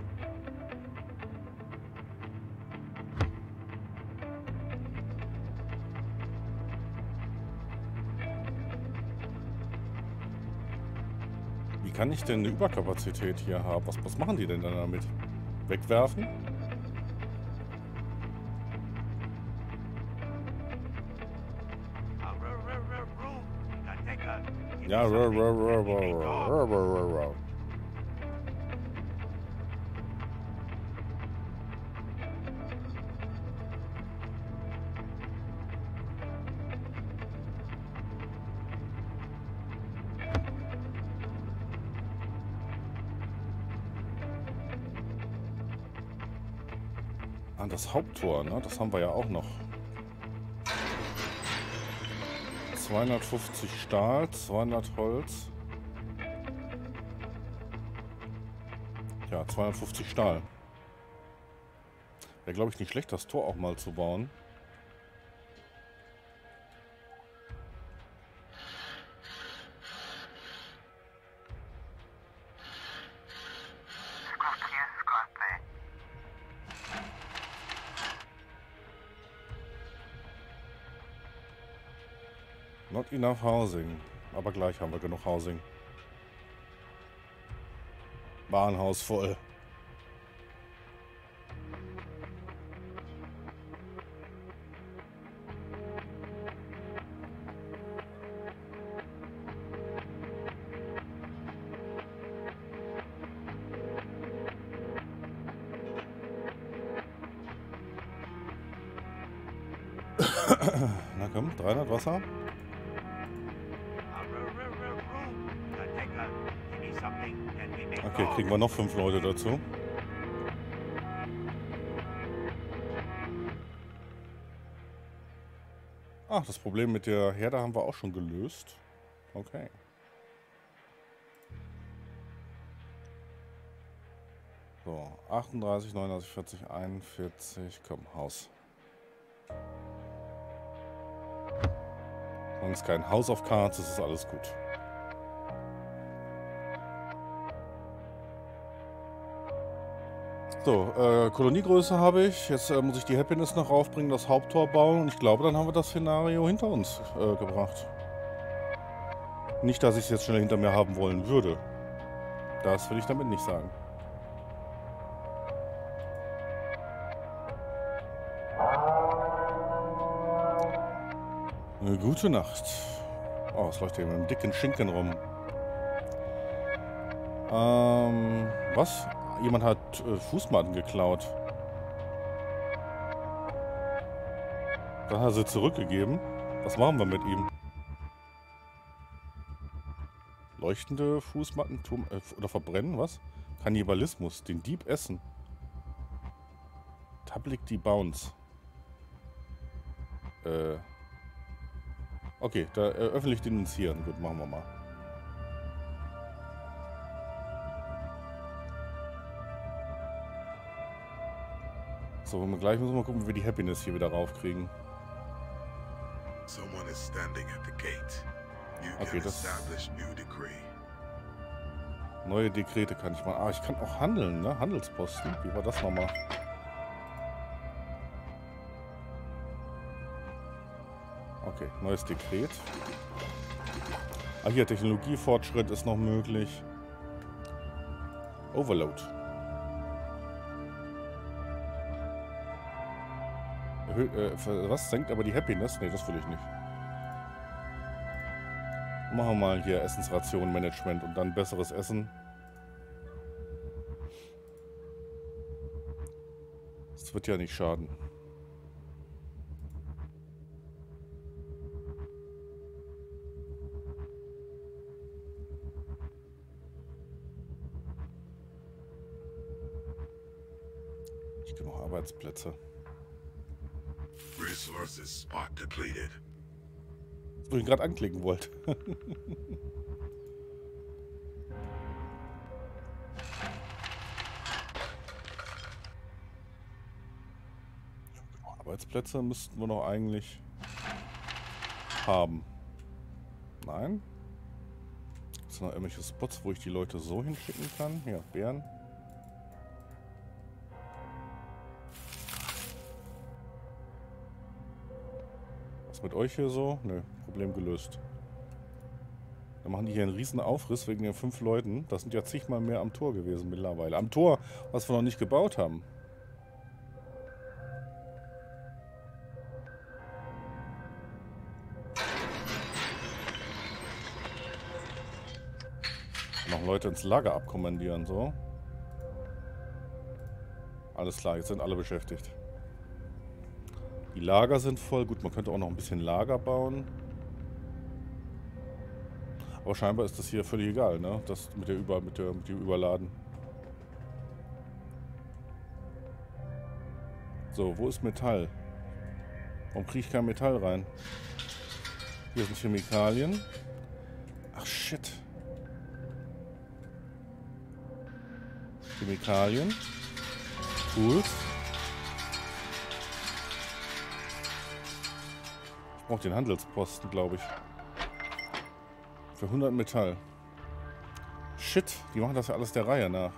Wie kann ich denn eine Überkapazität hier haben? Was machen die denn dann damit? Wegwerfen? Ja, an das Haupttor, ne? Das haben wir ja auch noch. 250 Stahl, 200 Holz. Ja, 250 Stahl. Wäre, glaube ich, nicht schlecht, das Tor auch mal zu bauen. Not enough housing. Aber gleich haben wir genug Housing. Warenhaus voll. Na komm, 300 Wasser. Okay, kriegen wir noch 5 Leute dazu. Ach, das Problem mit der Herde haben wir auch schon gelöst. Okay. So, 38, 39, 40, 41. Komm, Haus. Sonst kein House of Cards, das ist alles gut. So, Koloniegröße habe ich. Jetzt muss ich die Happiness noch raufbringen, das Haupttor bauen. Und ich glaube, dann haben wir das Szenario hinter uns gebracht. Nicht, dass ich es jetzt schneller hinter mir haben wollen würde. Das will ich damit nicht sagen. Eine gute Nacht. Oh, es läuft hier mit einem dicken Schinken rum. Was? Jemand hat Fußmatten geklaut. Dann hat er sie zurückgegeben. Was machen wir mit ihm? Leuchtende Fußmatten oder verbrennen, was? Kannibalismus, den Dieb essen. Public Debounce. Okay, da öffentlich denunzieren. Gut, machen wir mal. So, gleich müssen wir gucken, wie wir die Happiness hier wieder raufkriegen. Someone is standing at the gate. You Okay, can das... establish new decree. Neue Dekrete kann ich mal... Ah, ich kann auch handeln, ne? Handelsposten. Wie war das nochmal? Okay, neues Dekret. Ah, hier, Technologiefortschritt ist noch möglich. Overload. Was? Senkt aber die Happiness? Ne, das will ich nicht. Machen wir mal hier Essensration-Management und dann besseres Essen. Das wird ja nicht schaden. Nicht genug Arbeitsplätze. Resources spot depleted. Wo ich gerade anklicken wollte. Arbeitsplätze müssten wir noch eigentlich haben. Nein? Gibt es noch irgendwelche Spots, wo ich die Leute so hinschicken kann? Ja, Bären. Was mit euch hier so? Nö, Problem gelöst. Dann machen die hier einen riesen Aufriss wegen den 5 Leuten. Das sind ja zigmal mehr am Tor gewesen mittlerweile. Am Tor, was wir noch nicht gebaut haben. Noch Leute ins Lager abkommandieren, so. Alles klar, jetzt sind alle beschäftigt. Die Lager sind voll. Gut, man könnte auch noch ein bisschen Lager bauen. Aber scheinbar ist das hier völlig egal, ne? Das mit dem Überladen. So, wo ist Metall? Warum kriege ich kein Metall rein? Hier sind Chemikalien. Ach, shit. Chemikalien. Tools. Ich brauche den Handelsposten, glaube ich. Für 100 Metall. Shit, die machen das ja alles der Reihe nach.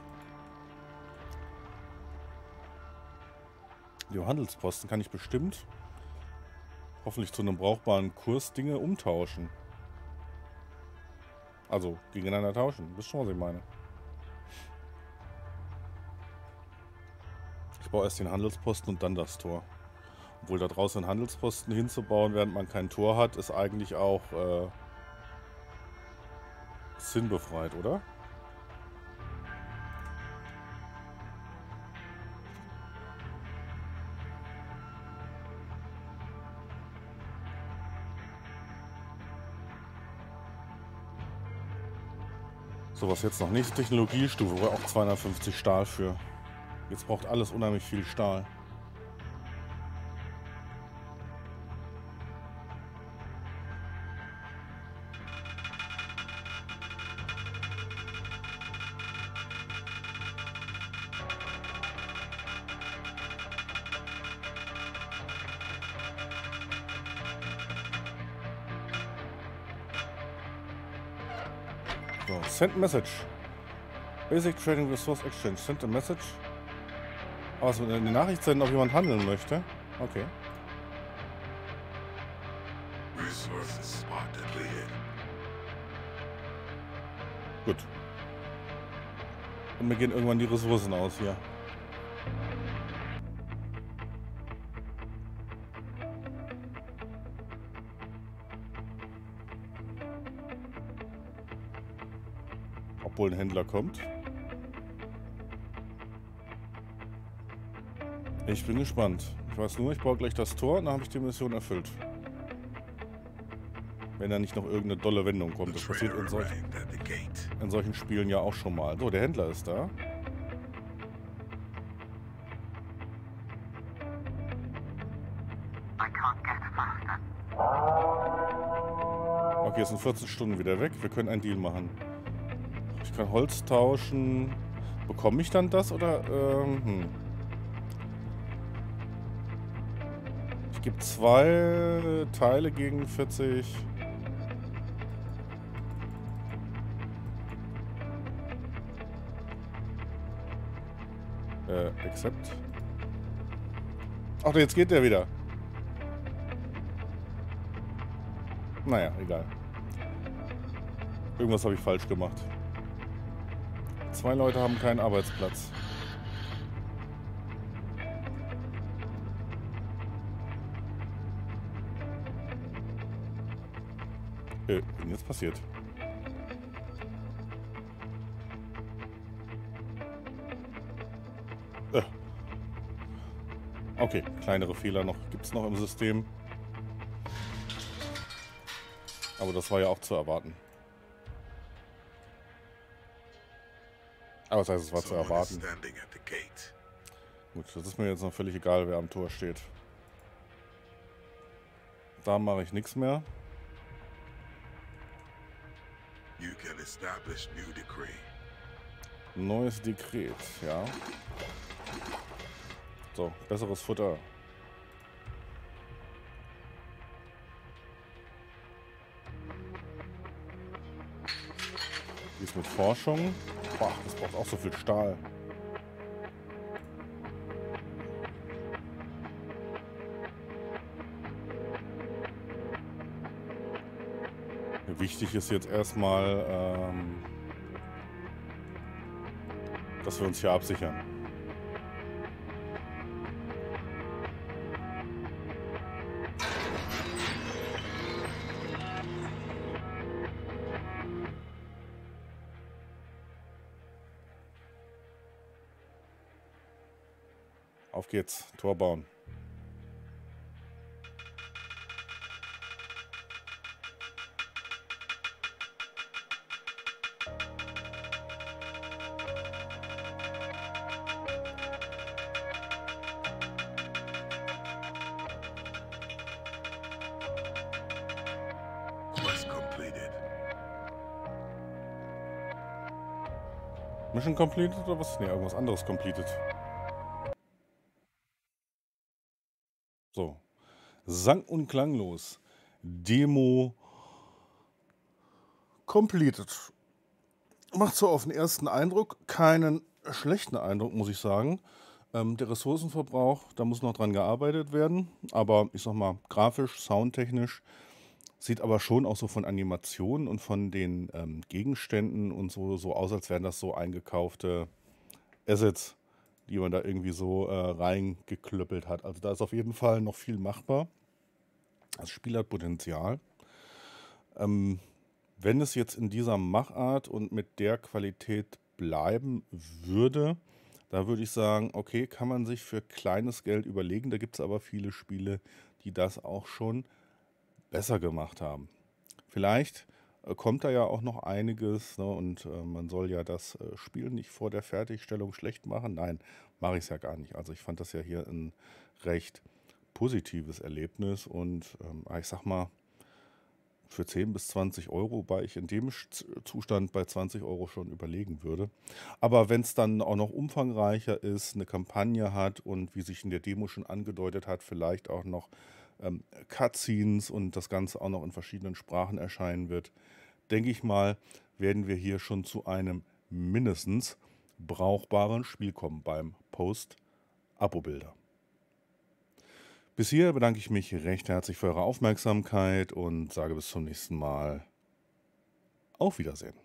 Die Handelsposten kann ich bestimmt hoffentlich zu einem brauchbaren Kurs Dinge umtauschen. Also gegeneinander tauschen. Wisst schon, was ich meine. Ich baue erst den Handelsposten und dann das Tor. Obwohl da draußen einen Handelsposten hinzubauen, während man kein Tor hat, ist eigentlich auch sinnbefreit, oder? So, was jetzt noch nächste Technologiestufe, wo auch 250 Stahl für. Jetzt braucht alles unheimlich viel Stahl. So, send message. Basic Trading Resource Exchange. Send a message. Aber es wird eine Nachricht senden, ob jemand handeln möchte. Okay. Resources spot depleted. Gut. Und mir gehen irgendwann die Ressourcen aus hier. Obwohl ein Händler kommt. Ich bin gespannt. Ich weiß nur, ich baue gleich das Tor und dann habe ich die Mission erfüllt. Wenn da nicht noch irgendeine dolle Wendung kommt. Das passiert in solchen Spielen ja auch schon mal. So, der Händler ist da. Okay, es sind 14 Stunden wieder weg. Wir können einen Deal machen. Ich kann Holz tauschen. Bekomme ich dann das oder? Ich gebe 2 Teile gegen 40. Accept. Ach, jetzt geht der wieder. Naja, egal. Irgendwas habe ich falsch gemacht. 2 Leute haben keinen Arbeitsplatz. Was ist jetzt passiert? Okay, kleinere Fehler noch gibt es noch im System. Aber das war ja auch zu erwarten. Aber das heißt, es war zu erwarten. Gut, das ist mir jetzt noch völlig egal, wer am Tor steht. Da mache ich nichts mehr. You can establish new decree. Neues Dekret, ja. So, besseres Futter. Wie ist mit Forschung? Boah, das braucht auch so viel Stahl. Wichtig ist jetzt erstmal, dass wir uns hier absichern. Auf geht's, Tor bauen. Quest completed. Mission completed oder was? Ne, irgendwas anderes completed. So. Sang- und klanglos. Demo completed. Macht so auf den ersten Eindruck keinen schlechten Eindruck, muss ich sagen. Der Ressourcenverbrauch, da muss noch dran gearbeitet werden. Aber ich sag mal, grafisch, soundtechnisch, sieht aber schon auch so von Animationen und von den Gegenständen und so aus, als wären das so eingekaufte Assets, die man da irgendwie so reingeklöppelt hat. Also da ist auf jeden Fall noch viel machbar. Das Spiel hat Potenzial. Wenn es jetzt in dieser Machart und mit der Qualität bleiben würde, da würde ich sagen, okay, kann man sich für kleines Geld überlegen. Da gibt es aber viele Spiele, die das auch schon besser gemacht haben. Vielleicht kommt da ja auch noch einiges, ne, und man soll ja das Spiel nicht vor der Fertigstellung schlecht machen. Nein, mache ich es ja gar nicht. Also ich fand das ja hier ein recht positives Erlebnis und ich sag mal, für 10 bis 20 Euro, wobei ich in dem Zustand bei 20 Euro schon überlegen würde. Aber wenn es dann auch noch umfangreicher ist, eine Kampagne hat und wie sich in der Demo schon angedeutet hat, vielleicht auch noch Cutscenes und das Ganze auch noch in verschiedenen Sprachen erscheinen wird, denke ich mal, werden wir hier schon zu einem mindestens brauchbaren Spiel kommen beim Post-Abo-Bilder. Bis hier bedanke ich mich recht herzlich für eure Aufmerksamkeit und sage bis zum nächsten Mal. Auf Wiedersehen.